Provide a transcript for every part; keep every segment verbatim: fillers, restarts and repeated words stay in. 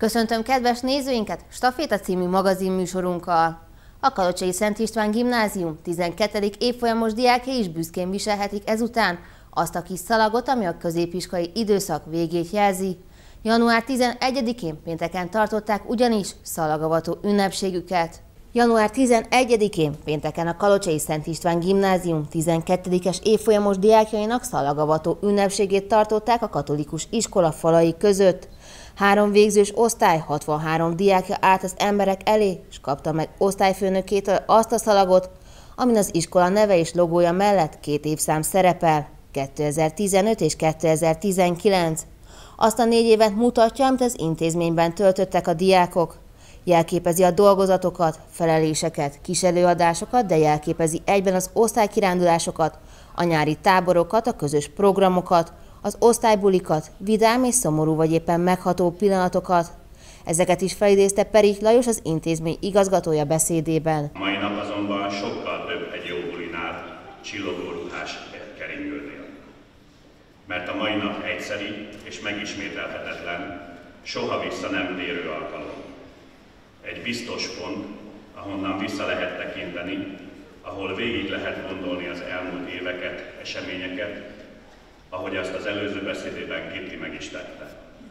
Köszöntöm kedves nézőinket Staféta című magazinműsorunkkal. A Kalocsai Szent István Gimnázium tizenkettedik évfolyamos diákjai is büszkén viselhetik ezután azt a kis szalagot, ami a középiskolai időszak végét jelzi. január tizenegyedikén pénteken tartották ugyanis szalagavató ünnepségüket. január tizenegyedikén pénteken a Kalocsai Szent István Gimnázium tizenkettedikes évfolyamos diákjainak szalagavató ünnepségét tartották a katolikus iskola falai között. Három végzős osztály hatvanhárom diákja állt az emberek elé, és kapta meg osztályfőnökétől azt a szalagot, amin az iskola neve és logója mellett két évszám szerepel, kétezer-tizenöt és kétezer-tizenkilenc. Azt a négy évet mutatja, amit az intézményben töltöttek a diákok. Jelképezi a dolgozatokat, feleléseket, kísérőadásokat, de jelképezi egyben az osztálykirándulásokat, a nyári táborokat, a közös programokat, az osztálybulikat, vidám és szomorú vagy éppen megható pillanatokat. Ezeket is felidézte Perich Lajos, az intézmény igazgatója beszédében. A mai nap azonban sokkal több egy jó bulinál, csillogó ruhás keringőnél. Mert a mai nap egyszeri és megismételhetetlen, soha vissza nem térő alkalom. Egy biztos pont, ahonnan vissza lehet tekinteni, ahol végig lehet gondolni az elmúlt éveket, eseményeket, ahogy azt az előző beszédében Kitty meg is tette.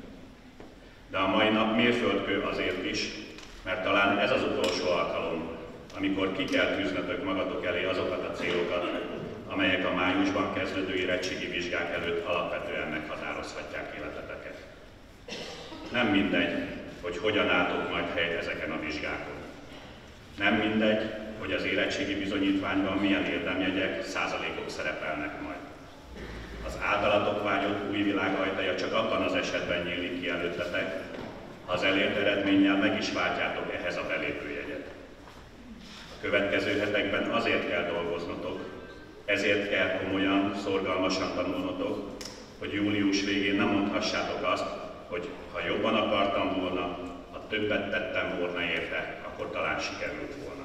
De a mai nap mérföldkő azért is, mert talán ez az utolsó alkalom, amikor ki kell tűznötök magatok elé azokat a célokat, amelyek a májusban kezdődő érettségi vizsgák előtt alapvetően meghatározhatják életeteket. Nem mindegy, hogy hogyan álltok majd helyt ezeken a vizsgákon. Nem mindegy, hogy az érettségi bizonyítványban milyen érdemjegyek, százalékok szerepelnek majd. Az általatok vágyott új világ ajtaja csak abban az esetben nyílik ki előttetek, ha az elért eredménnyel meg is váltjátok ehhez a belépőjegyet. A következő hetekben azért kell dolgoznotok, ezért kell komolyan, szorgalmasan tanulnotok, hogy július végén nem mondhassátok azt, hogy ha jobban akartam volna, ha többet tettem volna érte, akkor talán sikerült volna.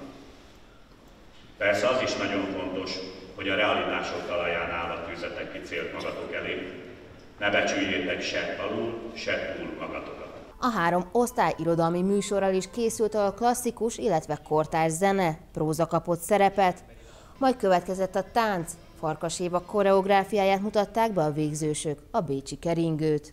Persze az is nagyon fontos, hogy a realitások talaján állva tűzzetek ki célt magatok elé, ne becsüljétek se alul, se túl magatokat. A három osztály irodalmi műsorral is készült, a klasszikus, illetve kortárs zene, próza kapott szerepet, majd következett a tánc. Farkas Éva koreográfiáját mutatták be a végzősök, a bécsi keringőt.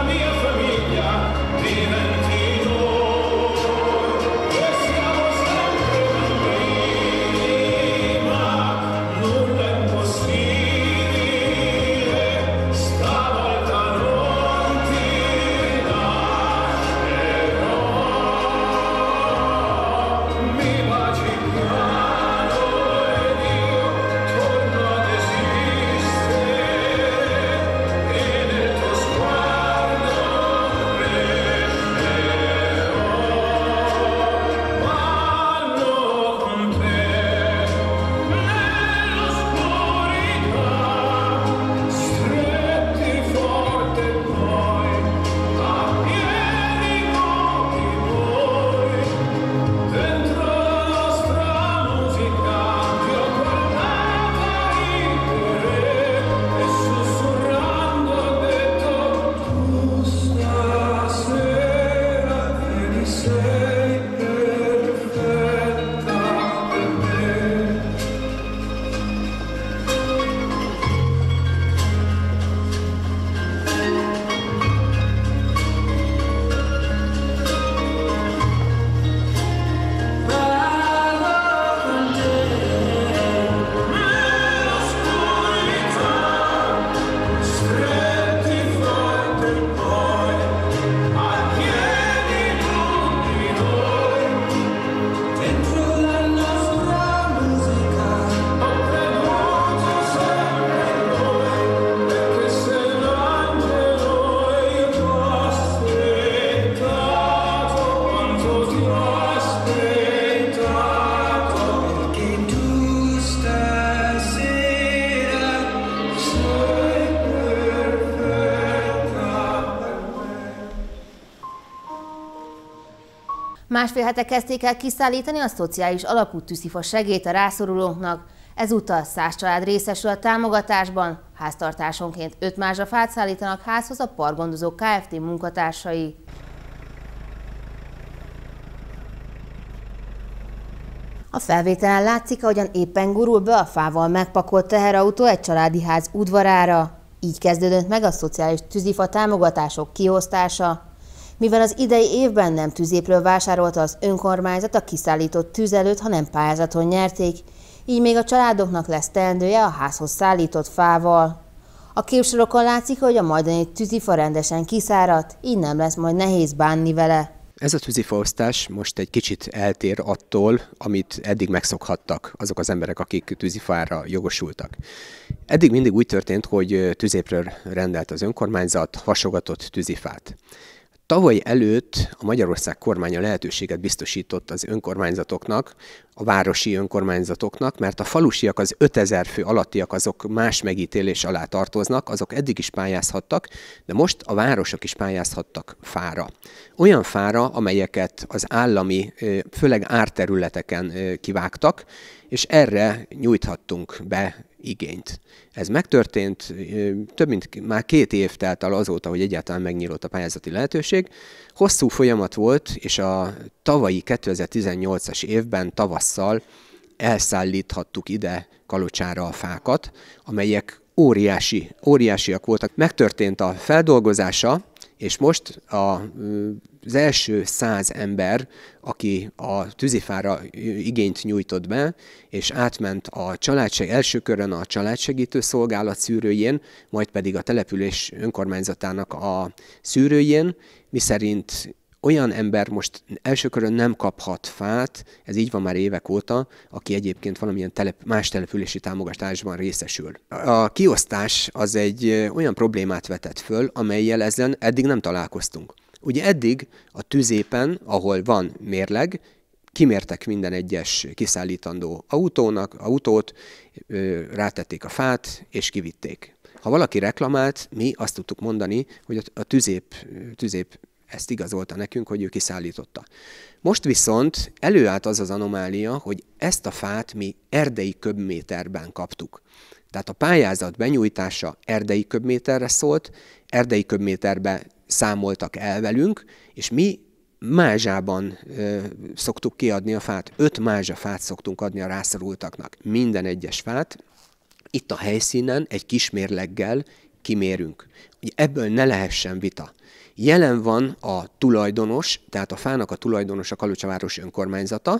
Diventi noi, e siamo sempre Másfél hete kezdték el kiszállítani a szociális alapú tűzifa segélyt a rászorulóknak. Ezúttal száz család részesül a támogatásban, háztartásonként öt mázsafát szállítanak házhoz a Parkgondozó Kft. Munkatársai. A felvételen látszik, ahogyan éppen gurul be a fával megpakolt teherautó egy családi ház udvarára. Így kezdődött meg a szociális tűzifa támogatások kiosztása. Mivel az idei évben nem tüzépről vásárolta az önkormányzat a kiszállított tüzelőt, hanem pályázaton nyerték, így még a családoknak lesz teendője a házhoz szállított fával. A képsorokon látszik, hogy a majdani tűzifa rendesen kiszáradt, így nem lesz majd nehéz bánni vele. Ez a tűzifaosztás most egy kicsit eltér attól, amit eddig megszokhattak azok az emberek, akik tűzifára jogosultak. Eddig mindig úgy történt, hogy tüzépről rendelt az önkormányzat hasogatott tűzifát. Tavaly előtt a Magyarország kormánya lehetőséget biztosított az önkormányzatoknak, a városi önkormányzatoknak, mert a falusiak, az ötezer fő alattiak, azok más megítélés alá tartoznak, azok eddig is pályázhattak, de most a városok is pályázhattak fára. Olyan fára, amelyeket az állami, főleg árterületeken kivágtak, és erre nyújthattunk be igényt. Ez megtörtént, több mint már két év telt el azóta, hogy egyáltalán megnyílt a pályázati lehetőség. Hosszú folyamat volt, és a tavalyi kétezer-tizennyolcas évben tavasszal elszállíthattuk ide Kalocsára a fákat, amelyek óriási, óriásiak voltak. Megtörtént a feldolgozása, és most a, az első száz ember, aki a tűzifára igényt nyújtott be, és átment a családseg, első körön a családsegítő szolgálat szűrőjén, majd pedig a település önkormányzatának a szűrőjén, miszerint olyan ember most első körön nem kaphat fát, ez így van már évek óta, aki egyébként valamilyen telep, más települési támogatásban részesül. A kiosztás az egy olyan problémát vetett föl, amellyel ezen eddig nem találkoztunk. Ugye eddig a tüzépen, ahol van mérleg, kimértek minden egyes kiszállítandó autónak, autót, rátették a fát és kivitték. Ha valaki reklamált, mi azt tudtuk mondani, hogy a tüzép, tüzép ezt igazolta nekünk, hogy ő kiszállította. Most viszont előállt az az anomália, hogy ezt a fát mi erdei köbméterben kaptuk. Tehát a pályázat benyújtása erdei köbméterre szólt, erdei köbméterbe számoltak el velünk, és mi mázsában ö, szoktuk kiadni a fát. Öt mázsa fát szoktunk adni a rászorultaknak. Minden egyes fát itt a helyszínen egy kis mérleggel kimérünk. Hogy ebből ne lehessen vita. Jelen van a tulajdonos, tehát a fának a tulajdonos a Kalocsaváros önkormányzata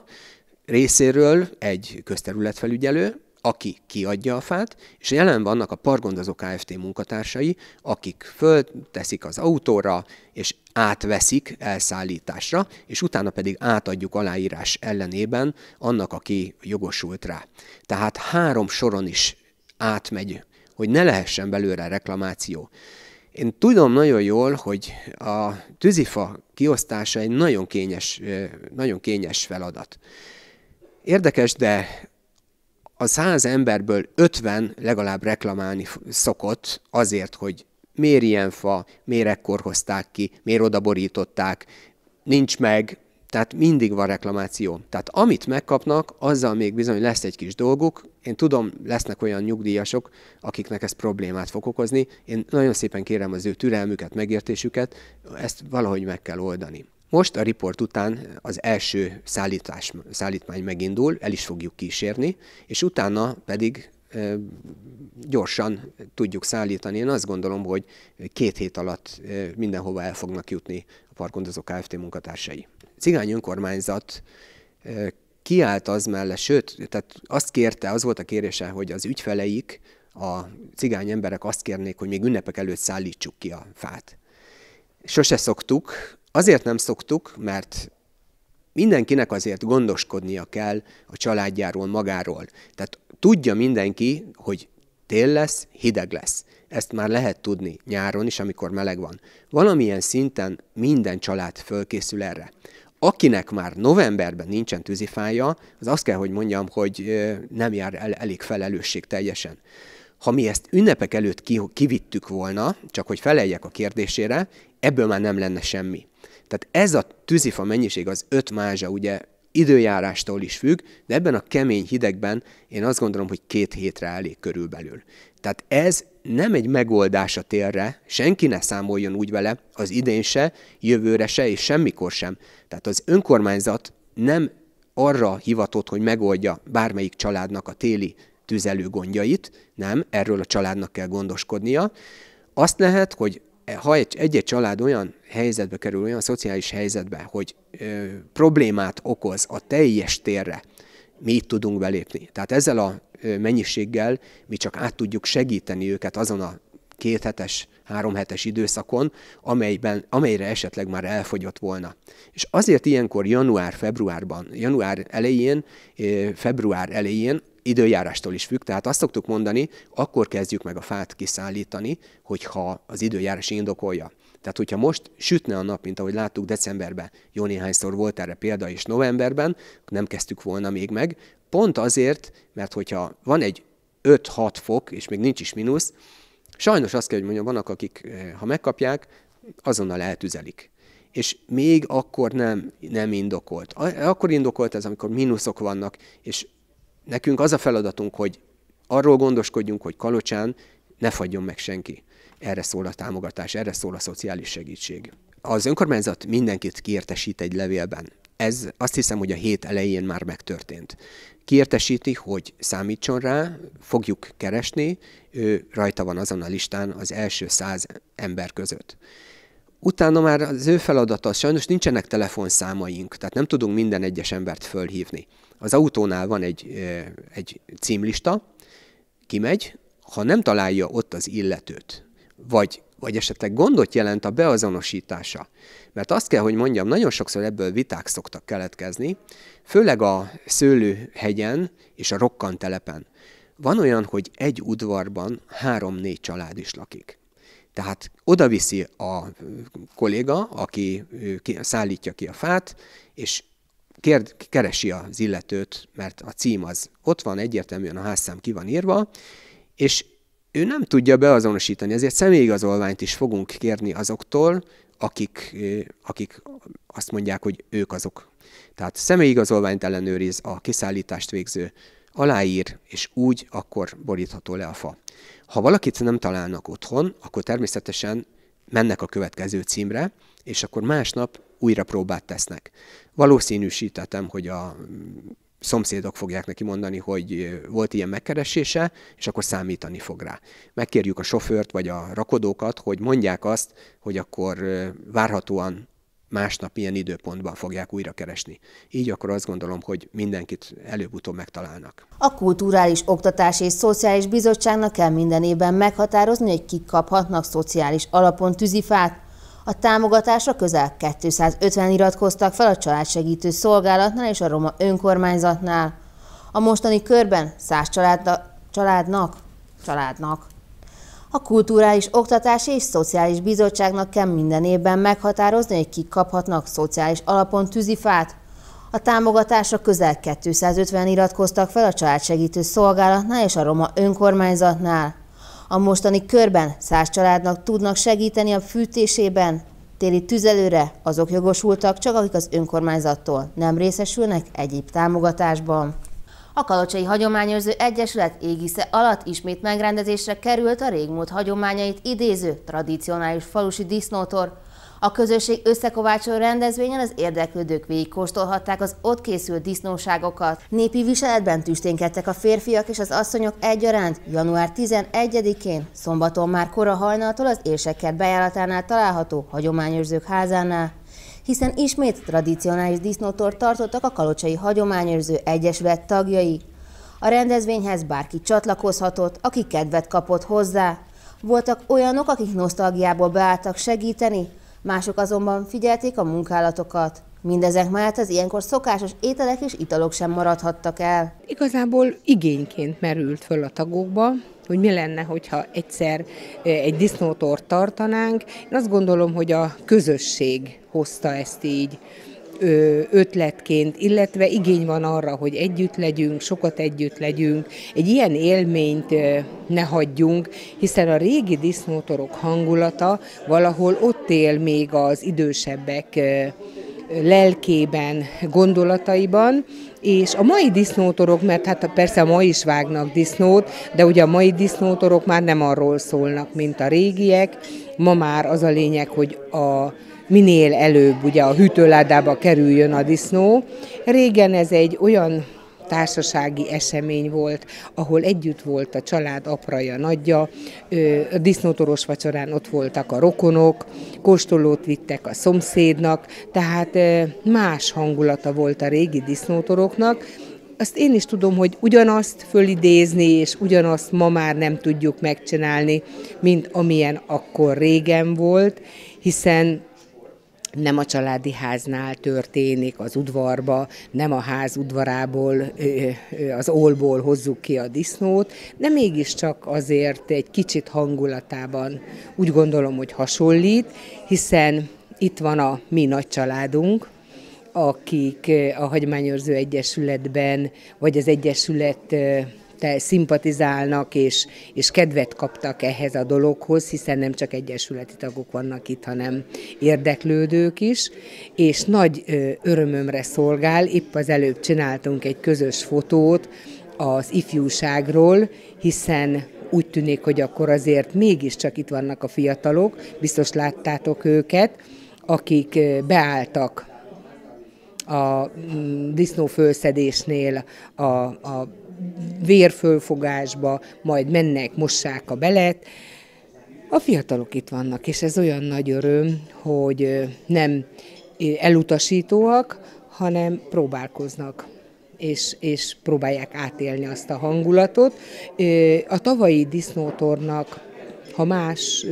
részéről egy közterületfelügyelő, aki kiadja a fát, és jelen vannak a Parkgondozó Kft. Munkatársai, akik fölteszik az autóra, és átveszik elszállításra, és utána pedig átadjuk aláírás ellenében annak, aki jogosult rá. Tehát három soron is átmegy, hogy ne lehessen belőle reklamáció. Én tudom nagyon jól, hogy a tűzifa kiosztása egy nagyon kényes, nagyon kényes feladat. Érdekes, de a száz emberből ötven legalább reklamálni szokott azért, hogy miért ilyen fa, miért ekkor hozták ki, miért odaborították, nincs meg, tehát mindig van reklamáció. Tehát amit megkapnak, azzal még bizony lesz egy kis dolguk. Én tudom, lesznek olyan nyugdíjasok, akiknek ez problémát fog okozni. Én nagyon szépen kérem az ő türelmüket, megértésüket, ezt valahogy meg kell oldani. Most a riport után az első szállítás, szállítmány megindul, el is fogjuk kísérni, és utána pedig e, gyorsan tudjuk szállítani. Én azt gondolom, hogy két hét alatt e, mindenhova el fognak jutni a Parkgondozó Kft. Munkatársai. A cigány önkormányzat e, kiállt az mellett, sőt, tehát azt kérte, az volt a kérése, hogy az ügyfeleik, a cigány emberek azt kérnék, hogy még ünnepek előtt szállítsuk ki a fát. Sose szoktuk. Azért nem szoktuk, mert mindenkinek azért gondoskodnia kell a családjáról, magáról. Tehát tudja mindenki, hogy tél lesz, hideg lesz. Ezt már lehet tudni nyáron is, amikor meleg van. Valamilyen szinten minden család fölkészül erre. Akinek már novemberben nincsen tűzifája, az azt kell, hogy mondjam, hogy nem jár el elég felelősség teljesen. Ha mi ezt ünnepek előtt kivittük volna, csak hogy feleljek a kérdésére, ebből már nem lenne semmi. Tehát ez a tűzifa mennyiség, az öt mázsa, ugye időjárástól is függ, de ebben a kemény hidegben én azt gondolom, hogy két hétre elég körülbelül. Tehát ez nem egy megoldás a térre, senki ne számoljon úgy vele, az idén se, jövőre se, és semmikor sem. Tehát az önkormányzat nem arra hivatott, hogy megoldja bármelyik családnak a téli tüzelő gondjait, nem, erről a családnak kell gondoskodnia. Azt lehet, hogy ha egy-egy család olyan helyzetbe kerül, olyan szociális helyzetbe, hogy ö, problémát okoz a teljes térre, mi itt tudunk belépni. Tehát ezzel a mennyiséggel mi csak át tudjuk segíteni őket azon a két hetes, három hetes időszakon, amelyben, amelyre esetleg már elfogyott volna. És azért ilyenkor január-februárban, január elején, február elején, időjárástól is függ, tehát azt szoktuk mondani, akkor kezdjük meg a fát kiszállítani, hogyha az időjárás indokolja. Tehát, hogyha most sütne a nap, mint ahogy láttuk decemberben, jó néhányszor volt erre példa, és novemberben, nem kezdtük volna még meg, pont azért, mert hogyha van egy öt-hat fok, és még nincs is mínusz, sajnos azt kell, hogy mondjam, vannak, akik, ha megkapják, azonnal eltüzelik. És még akkor nem, nem indokolt. Akkor indokolt ez, amikor mínuszok vannak, és nekünk az a feladatunk, hogy arról gondoskodjunk, hogy Kalocsán ne fagyjon meg senki. Erre szól a támogatás, erre szól a szociális segítség. Az önkormányzat mindenkit kiértesít egy levélben. Ez azt hiszem, hogy a hét elején már megtörtént. Kiértesíti, hogy számítson rá, fogjuk keresni, ő rajta van azon a listán az első száz ember között. Utána már az ő feladata, sajnos nincsenek telefonszámaink, tehát nem tudunk minden egyes embert fölhívni. Az autónál van egy, egy címlista, kimegy, ha nem találja ott az illetőt, vagy, vagy esetleg gondot jelent a beazonosítása. Mert azt kell, hogy mondjam, nagyon sokszor ebből viták szoktak keletkezni, főleg a Szőlőhegyen és a Rokkantelepen. Van olyan, hogy egy udvarban három-négy család is lakik. Tehát oda viszi a kolléga, aki szállítja ki a fát, és kér, keresi az illetőt, mert a cím az ott van, egyértelműen a házszám ki van írva, és ő nem tudja beazonosítani, ezért személyigazolványt is fogunk kérni azoktól, akik, akik azt mondják, hogy ők azok. Tehát személyigazolványt ellenőriz a kiszállítást végző, aláír, és úgy akkor borítható le a fa. Ha valakit nem találnak otthon, akkor természetesen mennek a következő címre, és akkor másnap újra próbát tesznek. Valószínűsítettem, hogy a szomszédok fogják neki mondani, hogy volt ilyen megkeresése, és akkor számítani fog rá. Megkérjük a sofőrt vagy a rakodókat, hogy mondják azt, hogy akkor várhatóan másnap ilyen időpontban fogják újra keresni. Így akkor azt gondolom, hogy mindenkit előbb-utóbb megtalálnak. A Kulturális Oktatási és Szociális Bizottságnak kell minden évben meghatározni, hogy kik kaphatnak szociális alapon tűzifát. A támogatásra közel kétszázötven iratkoztak fel a családsegítő szolgálatnál és a roma önkormányzatnál. A mostani körben száz családna, családnak, családnak. A Kulturális Oktatási és Szociális Bizottságnak kell minden évben meghatározni, hogy kik kaphatnak szociális alapon tűzifát. A támogatásra közel kétszázötven iratkoztak fel a családsegítő szolgálatnál és a roma önkormányzatnál. A mostani körben száz családnak tudnak segíteni a fűtésében. Téli tüzelőre azok jogosultak, csak akik az önkormányzattól nem részesülnek egyéb támogatásban. A Kalocsai Hagyományőrző Egyesület égisze alatt ismét megrendezésre került a régmúlt hagyományait idéző tradicionális falusi disznótor. A közösség összekovácsoló rendezvényen az érdeklődők végigkóstolhatták az ott készült disznóságokat. Népi viseletben tüsténkedtek a férfiak és az asszonyok egyaránt január tizenegyedikén, szombaton már kora hajnaltól az Érsekkert bejáratánál található Hagyományőrzők házánál, hiszen ismét tradicionális disznótort tartottak a Kalocsai Hagyományőrző Egyesület tagjai. A rendezvényhez bárki csatlakozhatott, aki kedvet kapott hozzá. Voltak olyanok, akik nosztalgiából beálltak segíteni, mások azonban figyelték a munkálatokat. Mindezek mellett az ilyenkor szokásos ételek és italok sem maradhattak el. Igazából igényként merült föl a tagokba, hogy mi lenne, hogyha egyszer egy disznótort tartanánk. Én azt gondolom, hogy a közösség hozta ezt így ötletként, illetve igény van arra, hogy együtt legyünk, sokat együtt legyünk, egy ilyen élményt ne hagyjunk, hiszen a régi disznótorok hangulata valahol ott él még az idősebbek lelkében, gondolataiban, és a mai disznótorok, mert hát persze ma is vágnak disznót, de ugye a mai disznótorok már nem arról szólnak, mint a régiek. Ma már az a lényeg, hogy a minél előbb ugye a hűtőládába kerüljön a disznó. Régen ez egy olyan társasági esemény volt, ahol együtt volt a család apraja, nagyja, a disznótoros vacsorán ott voltak a rokonok, kóstolót vittek a szomszédnak, tehát más hangulata volt a régi disznótoroknak. Azt én is tudom, hogy ugyanazt fölidézni, és ugyanazt ma már nem tudjuk megcsinálni, mint amilyen akkor régen volt, hiszen nem a családi háznál történik az udvarba, nem a ház udvarából, az ólból hozzuk ki a disznót, de mégiscsak azért egy kicsit hangulatában úgy gondolom, hogy hasonlít, hiszen itt van a mi nagy családunk, akik a Hagyományőrző Egyesületben, vagy az Egyesület szimpatizálnak és, és kedvet kaptak ehhez a dologhoz, hiszen nem csak egyesületi tagok vannak itt, hanem érdeklődők is, és nagy örömömre szolgál, épp az előbb csináltunk egy közös fotót az ifjúságról, hiszen úgy tűnik, hogy akkor azért mégiscsak itt vannak a fiatalok, biztos láttátok őket, akik beálltak a disznófölszedésnél a, a vérfölfogásba, majd mennek, mossák a belet. A fiatalok itt vannak, és ez olyan nagy öröm, hogy nem elutasítóak, hanem próbálkoznak, és, és próbálják átélni azt a hangulatot. A tavalyi disznótornak, ha más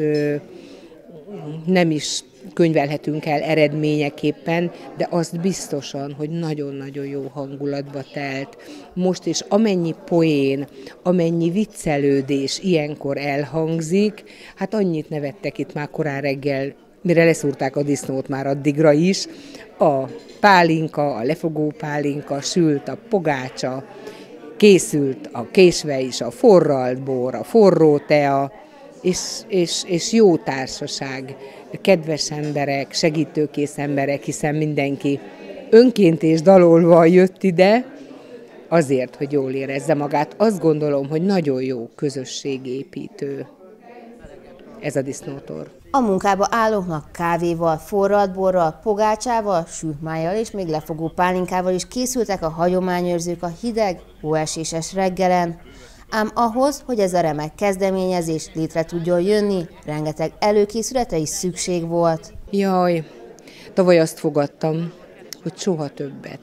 nem is könyvelhetünk el eredményeképpen, de azt biztosan, hogy nagyon-nagyon jó hangulatba telt. Most is amennyi poén, amennyi viccelődés ilyenkor elhangzik, hát annyit nevettek itt már korán reggel, mire leszúrták a disznót már addigra is, a pálinka, a lefogó pálinka, sült a pogácsa, készült a késve is, a forralt bor, a forró tea, és, és, és jó társaság, kedves emberek, segítőkész emberek, hiszen mindenki önként és dalolva jött ide, azért, hogy jól érezze magát. Azt gondolom, hogy nagyon jó közösségépítő ez a disznótor. A munkába állóknak kávéval, forralt borral, pogácsával, sült májjal és még lefogó pálinkával is készültek a hagyományőrzők a hideg, hóeséses reggelen. Ám ahhoz, hogy ez a remek kezdeményezés létre tudjon jönni, rengeteg előkészületre is szükség volt. Jaj, tavaly azt fogadtam, hogy soha többet.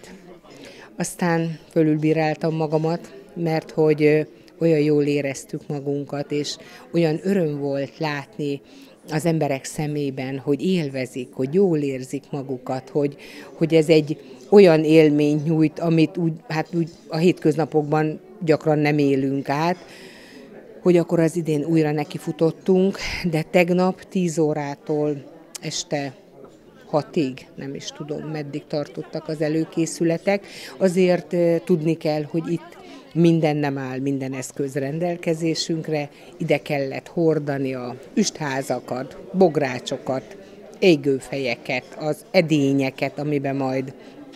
Aztán fölülbíráltam magamat, mert hogy olyan jól éreztük magunkat, és olyan öröm volt látni az emberek szemében, hogy élvezik, hogy jól érzik magukat, hogy, hogy ez egy olyan élményt nyújt, amit úgy, hát úgy a hétköznapokban gyakran nem élünk át, hogy akkor az idén újra nekifutottunk, de tegnap tíz órától este hatig, nem is tudom, meddig tartottak az előkészületek. Azért tudni kell, hogy itt minden nem áll, minden eszköz rendelkezésünkre, ide kellett hordani a üstházakat, bográcsokat, égőfejeket, az edényeket, amiben majd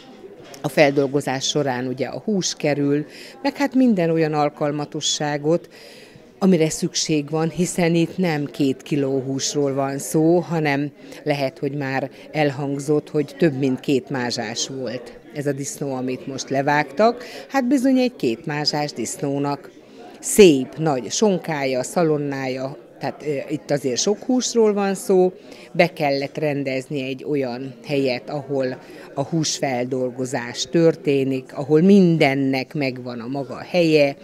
a feldolgozás során ugye a hús kerül, meg hát minden olyan alkalmatosságot, amire szükség van, hiszen itt nem két kiló húsról van szó, hanem lehet, hogy már elhangzott, hogy több mint két mázsás volt ez a disznó, amit most levágtak. Hát bizony egy két mázsás disznónak szép, nagy sonkája, szalonnája, tehát e, itt azért sok húsról van szó, be kellett rendezni egy olyan helyet, ahol a húsfeldolgozás történik, ahol mindennek megvan a maga helye,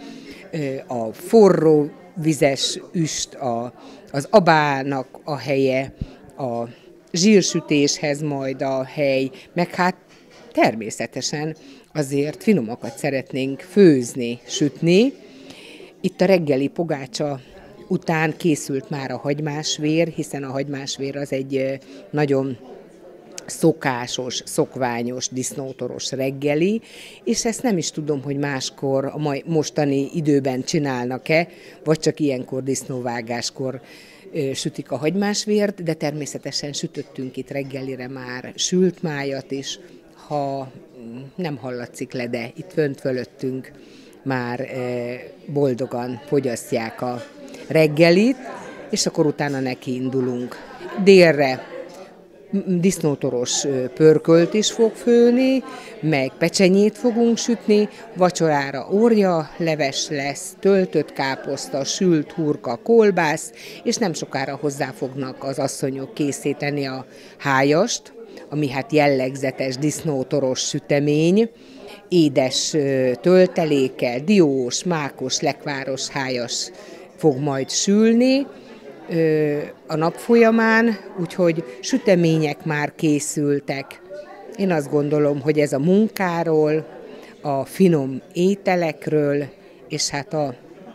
a forró vizes üst, a, az abának a helye, a zsírsütéshez majd a hely, meg hát természetesen azért finomakat szeretnénk főzni, sütni. Itt a reggeli pogácsa után készült már a hagymásvér, hiszen a hagymásvér az egy nagyon szokásos, szokványos, disznótoros reggeli, és ezt nem is tudom, hogy máskor a mai, mostani időben csinálnak-e, vagy csak ilyenkor disznóvágáskor ö, sütik a hagymásvért, de természetesen sütöttünk itt reggelire már sült májat is, ha nem hallatszik le, de itt fönt fölöttünk már ö, boldogan fogyasztják a reggelit, és akkor utána neki indulunk. Délre disznótoros pörkölt is fog főni, meg pecsenyét fogunk sütni, vacsorára orja, leves lesz, töltött káposzta, sült hurka, kolbász, és nem sokára hozzá fognak az asszonyok készíteni a hájast, ami hát jellegzetes disznótoros sütemény, édes töltelékkel, diós, mákos, lekváros hájas fog majd sülni a nap folyamán, úgyhogy sütemények már készültek. Én azt gondolom, hogy ez a munkáról, a finom ételekről, és hát a,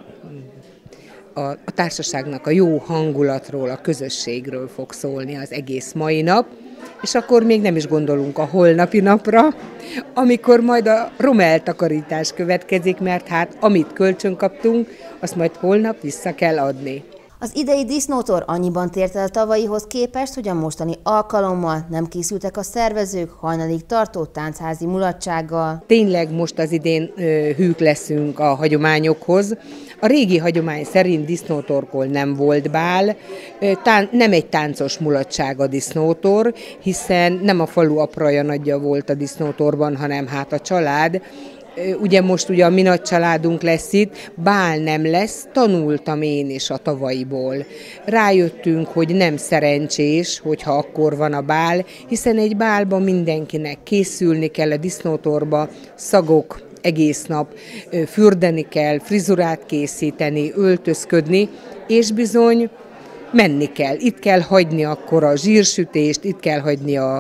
a, a társaságnak a jó hangulatról, a közösségről fog szólni az egész mai nap, és akkor még nem is gondolunk a holnapi napra, amikor majd a romeltakarítás következik, mert hát amit kölcsön kaptunk, azt majd holnap vissza kell adni. Az idei disznótor annyiban tért el a tavalyihoz képest, hogy a mostani alkalommal nem készültek a szervezők hajnalig tartó táncházi mulatsággal. Tényleg most az idén ö, hűk leszünk a hagyományokhoz. A régi hagyomány szerint disznótorkor nem volt bál, tán, nem egy táncos mulatság a disznótor, hiszen nem a falu apraja nagyja volt a disznótorban, hanem hát a család. Ugye most ugye a mi nagy családunk lesz itt, bál nem lesz, tanultam én is a tavalyiból. Rájöttünk, hogy nem szerencsés, hogyha akkor van a bál, hiszen egy bálban mindenkinek készülni kell a disznótorba, szagok egész nap, fürdeni kell, frizurát készíteni, öltözködni, és bizony menni kell. Itt kell hagyni akkor a zsírsütést, itt kell hagyni a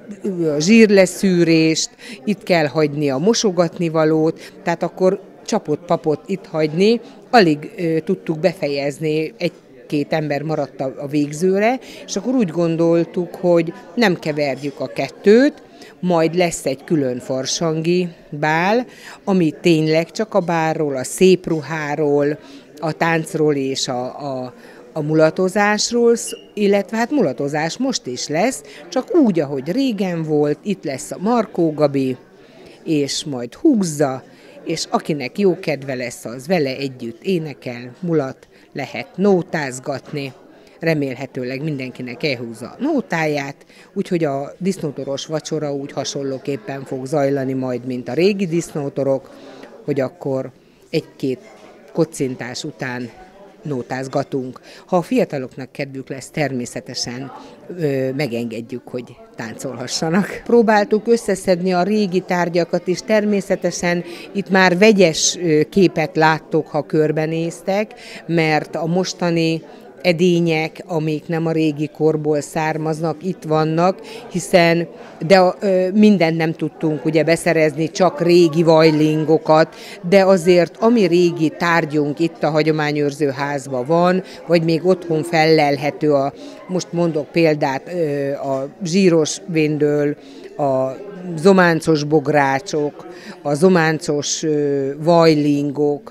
a zsírleszűrést, itt kell hagyni a mosogatnivalót, tehát akkor csapott papot itt hagyni, alig ö, tudtuk befejezni, egy-két ember maradt a, a végzőre, és akkor úgy gondoltuk, hogy nem keverjük a kettőt, majd lesz egy külön farsangi bál, ami tényleg csak a bálról, a szép ruháról, a táncról és a, a a mulatozásról, illetve hát mulatozás most is lesz, csak úgy, ahogy régen volt, itt lesz a Markó Gabi, és majd húzza, és akinek jó kedve lesz, az vele együtt énekel, mulat, lehet nótázgatni, remélhetőleg mindenkinek elhúzza a nótáját, úgyhogy a disznótoros vacsora úgy hasonlóképpen fog zajlani majd, mint a régi disznótorok, hogy akkor egy-két kocintás után nótázgatunk. Ha a fiataloknak kedvük lesz, természetesen ö, megengedjük, hogy táncolhassanak. Próbáltuk összeszedni a régi tárgyakat is, természetesen itt már vegyes képet láttok, ha körbenéztek, mert a mostani edények, amik nem a régi korból származnak, itt vannak, hiszen de ö, mindent nem tudtunk ugye beszerezni, csak régi vajlingokat, de azért ami régi tárgyunk itt a hagyományőrző házban van, vagy még otthon fellelhető, a, most mondok példát, ö, a zsíros véndől, a zománcos bográcsok, a zománcos ö, vajlingok,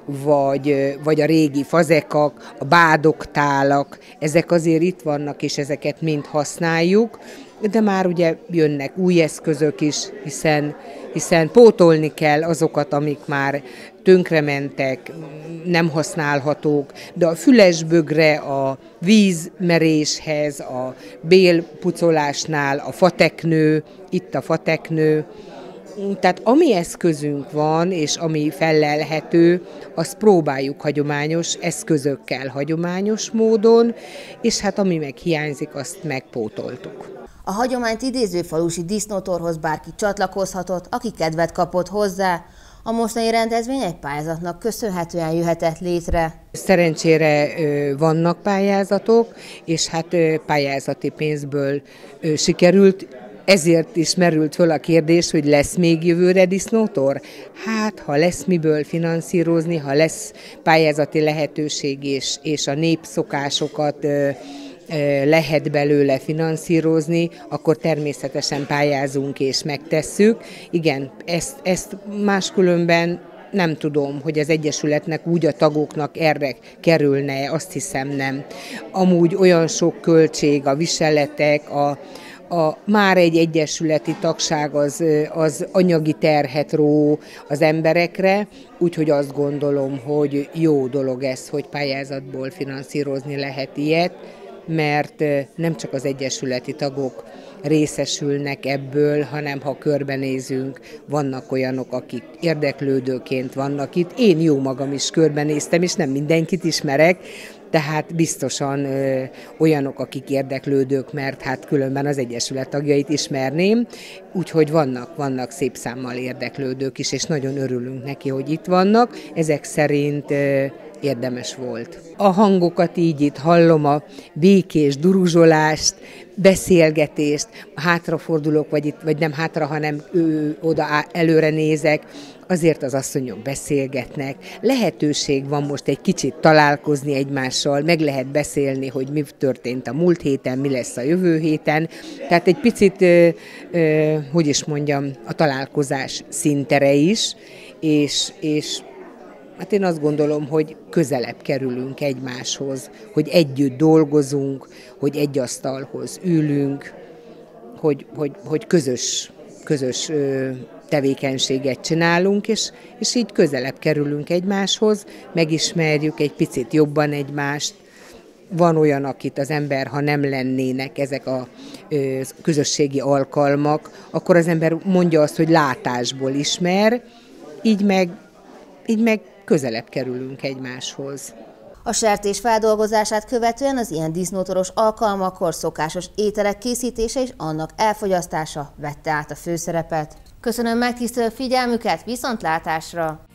Vagy, vagy a régi fazekak, a bádoktálak, ezek azért itt vannak, és ezeket mind használjuk, de már ugye jönnek új eszközök is, hiszen, hiszen pótolni kell azokat, amik már tönkrementek, nem használhatók, de a fülesbögre, a vízmeréshez, a bélpucolásnál, a fateknő, itt a fateknő, tehát ami eszközünk van, és ami fellelhető, azt próbáljuk hagyományos eszközökkel, hagyományos módon, és hát ami meg hiányzik, azt megpótoltuk. A hagyományt idéző falusi disznótorhoz bárki csatlakozhatott, aki kedvet kapott hozzá. A mostani rendezvény egy pályázatnak köszönhetően jöhetett létre. Szerencsére vannak pályázatok, és hát pályázati pénzből sikerült. Ezért is merült föl a kérdés, hogy lesz még jövőre disznótor? Hát, ha lesz miből finanszírozni, ha lesz pályázati lehetőség és, és a népszokásokat ö, lehet belőle finanszírozni, akkor természetesen pályázunk és megtesszük. Igen, ezt, ezt máskülönben nem tudom, hogy az Egyesületnek úgy a tagoknak erre kerülne, azt hiszem nem. Amúgy olyan sok költség, a viseletek, a, a már egy egyesületi tagság az, az anyagi terhet ró az emberekre, úgyhogy azt gondolom, hogy jó dolog ez, hogy pályázatból finanszírozni lehet ilyet, mert nem csak az egyesületi tagok részesülnek ebből, hanem ha körbenézünk, vannak olyanok, akik érdeklődőként vannak itt. Én jó magam is körbenéztem, és nem mindenkit ismerek, tehát biztosan ö, olyanok, akik érdeklődők, mert hát különben az egyesület tagjait ismerném, úgyhogy vannak, vannak szép számmal érdeklődők is, és nagyon örülünk neki, hogy itt vannak. Ezek szerint ö, érdemes volt. A hangokat így itt hallom, a békés duruzsolást, beszélgetést, hátrafordulok, vagy, itt, vagy nem hátra, hanem ő, oda előre nézek, azért az asszonyok beszélgetnek. Lehetőség van most egy kicsit találkozni egymással, meg lehet beszélni, hogy mi történt a múlt héten, mi lesz a jövő héten. Tehát egy picit, ö, ö, hogy is mondjam, a találkozás szintere is, és, és hát én azt gondolom, hogy közelebb kerülünk egymáshoz, hogy együtt dolgozunk, hogy egy asztalhoz ülünk, hogy, hogy, hogy közös, közös tevékenységet csinálunk, és, és így közelebb kerülünk egymáshoz, megismerjük egy picit jobban egymást. Van olyan, akit az ember, ha nem lennének ezek a ö, közösségi alkalmak, akkor az ember mondja azt, hogy látásból ismer, így meg, így meg közelebb kerülünk egymáshoz. A sertés feldolgozását követően az ilyen disznótoros alkalmakkor szokásos ételek készítése és annak elfogyasztása vette át a főszerepet. Köszönöm megtisztelő figyelmüket, viszontlátásra!